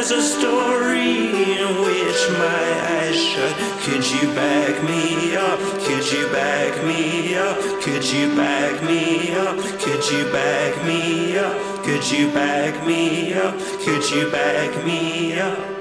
There's a story in which my eyes shut. Could you back me up? Could you back me up? Could you back me up? Could you back me up? Could you back me up? Could you back me up?